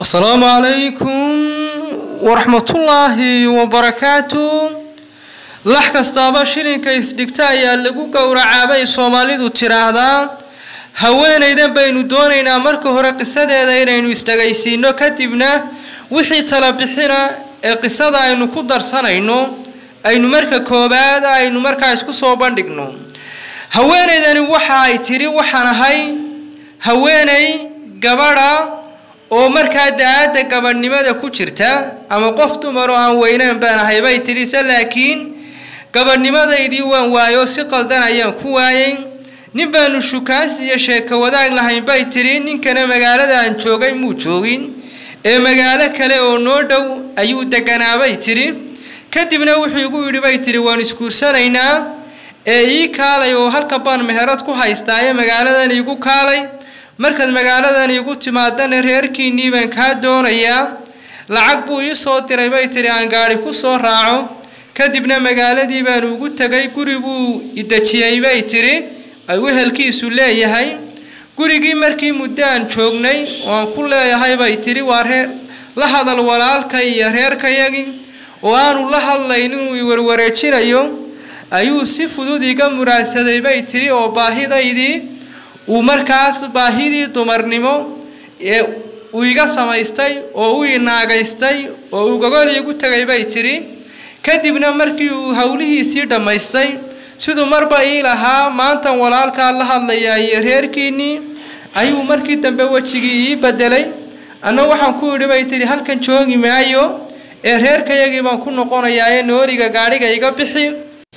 السلام عليكم ورحمة الله وبركاته. لحك استابا شيرين كيس دكتايا لغو قورعابay Soomaalidu tiraahdaa haweenaydan baynu doonaynaa marka hore qisadeeda inaynu istagaysiino kadibna wixii tala bixina ee qisada aynu ku darsanayno aynu marka koobaad aynu markaa isku soo bandhigno. haweenaydani waxa ay tiri waxaan ahay haweenay gabadha oo markaa daada gabadhnimada ku jirta ama qof dumar oo aan weynayn baan ahay bay tiri laakiin gabadhnimadaydii waan waayo si qaldan ayaan ku waayay nin baanu shukaansi iyo sheeko wadaag lahayn bay tiri ninkana magaalada aan joogay muu joogin ee magaalo kale oo noo dhow ayuu deganaa bay tiri kadibna wuxuu igu yiri bay tiri waan iskuursanaynaa ee ii kaalay oo halka baan meherad ku haystaaye magaaladan igu kaalay markaad magaaladan igu timaadana reerkiinii baan ka doonayaa lacag buu ii soo diray bay tiri aan gaari ku soo raaco kadibna magaaladii baan ugu tagay guri buu idajiyay bay tiri ay wehelkiisu leeyahay gurigii markii muddo aan joognay oo ku leeyahay bay tiri waa reer la hadal walaalkay iyo reerkayagii oo aanu la hadlayn inuu warwareejinayo ayuu si fudud iga muraadsaday bay tiri oo baahidaydii uu markaas baahidii dumarnimo ee uu iga samaystay oo uu inaagaystay oo uu gogol igu tagay bay tiri kadibna markii uu hawlihiisii dhamaystay sidoo marba ii lahaa maanta walaalka la hadlaya iyo reerkiinii ayuu markii dambe wajigii ii bedelay anna waxaan ku yiri bay tiri halkan joogi maayo ee reerkayagii baan ku noqonayaa ee nooriga gaariga iga bixi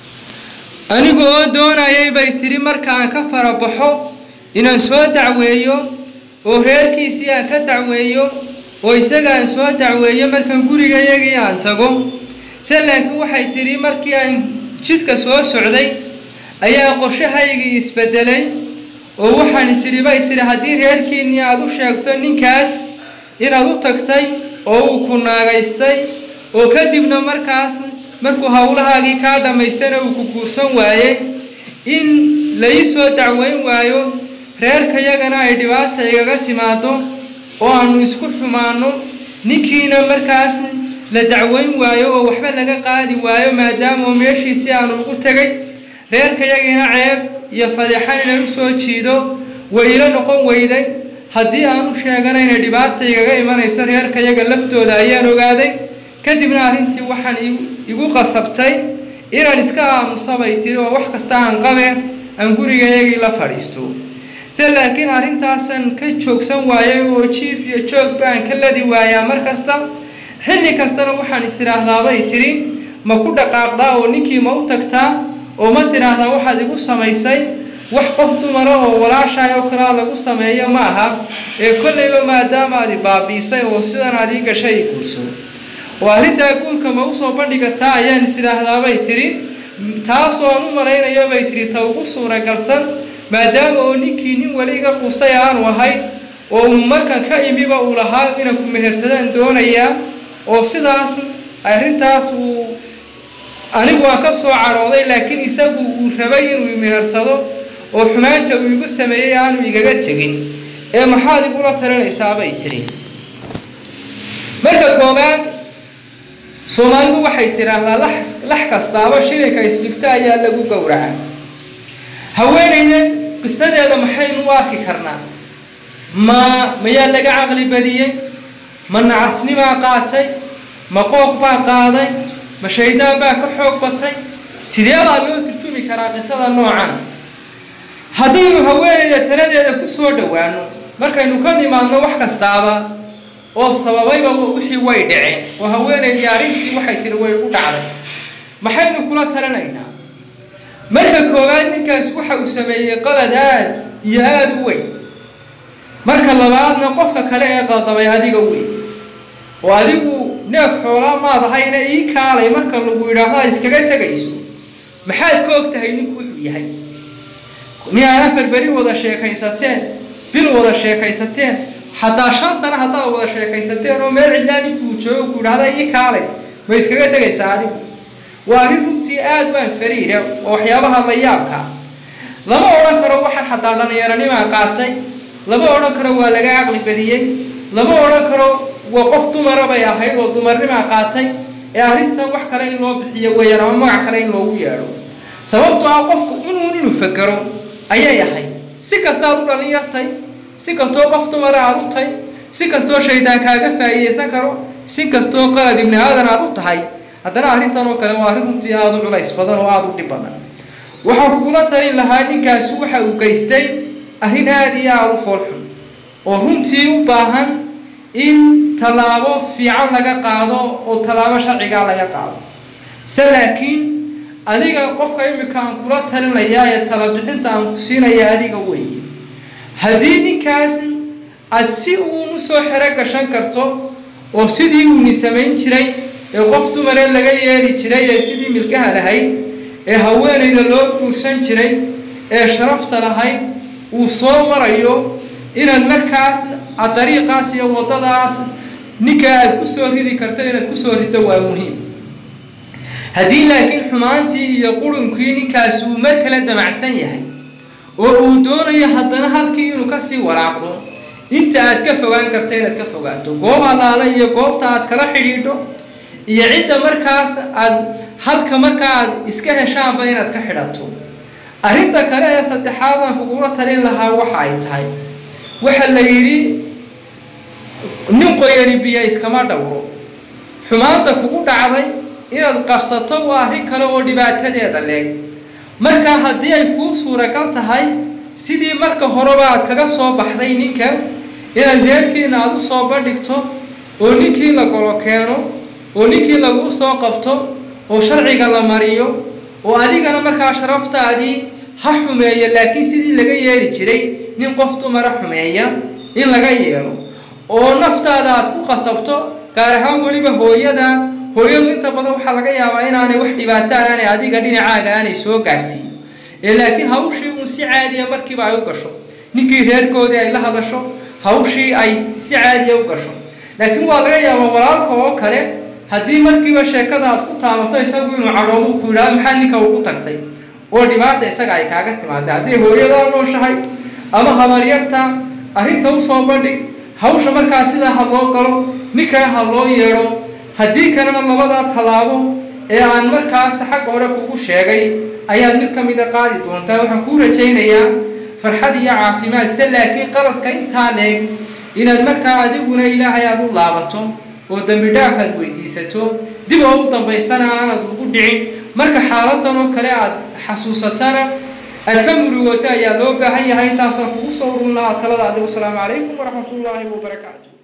anigoo doonayay bay tiri markaan ka farabaxo inaan soo dacweeyo oo reerkiisii aan ka dacweeyo oo isaga aan soo dacweeyo markaan gurigayagii aan tago laakiin waxay tiri markii aan jidka soo socday ayaa qorshahaygii isbedelay oo waxaan isiri bay tiri haddii reerkiinii aad u sheegto ninkaas inaad u tagtay oo uu ku naagaystay oo kadibna markuu hawlahaagii kaa dhamaystana uu ku guursan waayay in la ii soo dacweyn waayo reerkayagana ay dhibaata igaga timaado oo aanu isku xumaano ninkiina markaas la dacweyn waayo oo waxba laga qaadi waayo maadaama meeshiisii aanu ugu tagay reerkayagina ceeb iyo fadeexan inaan u soo jiido wayla noqon weyday haddii aanu sheeganayna dhibaata igaga imanayso reerkayaga laftooda ayaan ogaaday kadibna arrintii waxaan igu qasabtay inaan iska aamusabay tiri oo wax kasta aan qabe aan gurigayagii la fadhiisto laakiin arrintaasan ka joogsan waayay oo jiif iyo joog baan ka ladi waayaa markasta xilli kastana waxaan istiraahdaa bay tiri ma ku dhaqaaqdaa oo ninkii ma u tagtaa oo ma tiraahdaa waxaad igu samaysay wax qof dumar oo walaashay oo kala lagu sameeyo ma aha ee kullayba maadaama aad baabiisay oo sidan aad ii gashay kurso oo arrinta guurka ma u soo bandhigataa ayaan istiraahdaa bay tiri taas oo aan u malaynayo bay tiri ta ugu suuragalsan maadaama oo ninkii nin wali iga qustay aanu ahay oo markan ka imiba uu lahaa inaan ku mehersadaan doonayaa oo sidaas arrintaas uu anigu aan ka soo carooday laakiin isagu uu rabay inuu mehersado oo xumaanta uu igu sameeyay aanu igaga tagin ee maxaad igu la talinaysaa bay tiri marka koobaad Soomaalidu waxay tiraahdaa lax kastaaba shilinka isdhigta ayaa lagu gowracaa haweenayda qisadeeda maxaynu arki karnaa ma yaa laga aqli badiyay ma nacasnima qaatay ma qooq baa qaaday ma shaydaan baa ka xoog batay sidee baa loo turjumi karaa qisada noocan haddii haweenayda taladeeda ku soo dhawaano markaynu ka nimaadno wax kastaaba oo sababayba wixii way dhaceen oo haweenayda arrintii waxay tiri way u dhacday maxaynu kula talanaynaa marka koobaad ninkaas waxa uu sameeyay qalad aad u weyn marka labaadna qofka kale ee qaldamay adiga weyn oo adigu neef xoolo ma ahayna ii kaalay marka lagu yiraahdo iskaga tagayso maxaad ka ogtahay ninku wuxuu yahay niyaa afar bari wada sheekaysateen bil wada sheekaysateen hadaa 5 sano hadaa wada sheekaysateen oo meel cidlaani ku joogo ku yiraahdo ii kaalay ma iskaga tagaysaa adigu وارنتي آد وان فريرة وحيابها ضيابك لما أوركر واحد حتى لنا يرني ما قاتي لما أوركر ولا عقل بديه لما أوركر وقف دمر بيا هاي ودمر ما قاتي أرنت وح كلام لو بحية ويا ما كلام لو وياه سبب توقف إنه نفكره أيه هاي سكستار رنيتي سكستو قف دمر عروتي سكستو شيطان كاجا فاي سكرو سكستو قلد ابن هذا عروت هاي هذا أرنت أنا كلام أرنت هذا ولا إسفدان وعادو دبنا وحكومة تري لها نكاسوحة وكيستي أهين هذه يعرف الحم ورنتي وباهن إن تلاقوا في عنا قاعدة أو تلاقوا شرعي على قاعدة سلكين أديك قفك يمكن كرة تري ليا تلبحين تانكسين يا أديك وي هديني كاس أسيء مسوحرة كشان كرتو أو سيدي ونسمين شري قفتو مرة لجاي يري شري سيدي ملكها لهاي هوين إذا لو كوسان شري شرفت لهاي وصومر أيوه إن المركز الطريقة سي وضداس نكاد كسور هذي كرتين كسور التوا مهم هدي لكن حمانتي يقولون كيني كاسو مركلة دمع سنيه ودون يحضنا هالكي نكسي والعقد أنت أتكفوا عن كرتين أتكفوا عن قوم على قوم تاعت كلا حريدو يعد مركز هالك مركز إسكاه شام بين أتكحرته أريد كلا يستحاضن فقولة ترين لها وحايتهاي وحلا يري نقول يري بيا إسكما دورو حمانتك فقول عضي إذا قصته وأهري كلا ودبات هذا الليل مركا هدي يكون صورة كالتهاي سيدي مركا هربات كذا صوب حدينك إذا جيركي نادو صوب دكتور ونيكي لقولو كانوا ونيكي لقو صوقبتو وشرعي قال ماريو وأديك أنا مركا شرفت أدي ححمية لكن سيدي لقى يري جري نين قفتو مرحمية إن لقى يرو ونفط هذا تكون قصبته كارهان ولي بهوية ده هوية أنت بدو حلقة يا وين أنا وحدي بعتها أنا أديك أديني عاجة أنا سوق قارسي لكن هوشي مساعدة مركب عيوكشو نيكي غير كودي إلا هذا شو هوشي أي سعادة وكشو لكن والله يا وراك هو كله هدي مركب الشركة ده تكون تعمل يسوي عروض كلها محنك وقتكتي وديمات إسقاي كاغت ما ده هوية ده نو شهي أما خبريرتا أهين توصل بدي هوش مركز ده هلو كلو نكه هلو يرو هدي كلام الله بدأ طلابه عن مركز حق أورك وشيء أيام نكمل دقائق وانت وحكورة جينية فرحدي عافيمات لكن قرض كين تالك إن المركز عدونا إلى حياة الله بتوم ودم بدافع ويديسته دبوا طبيسنا أنا دوقدين مركز حالتنا وكلاء حسوستنا الكمل وتايا لو بهاي هاي تاسف وصور الله كلا والسلام عليكم ورحمة الله وبركاته.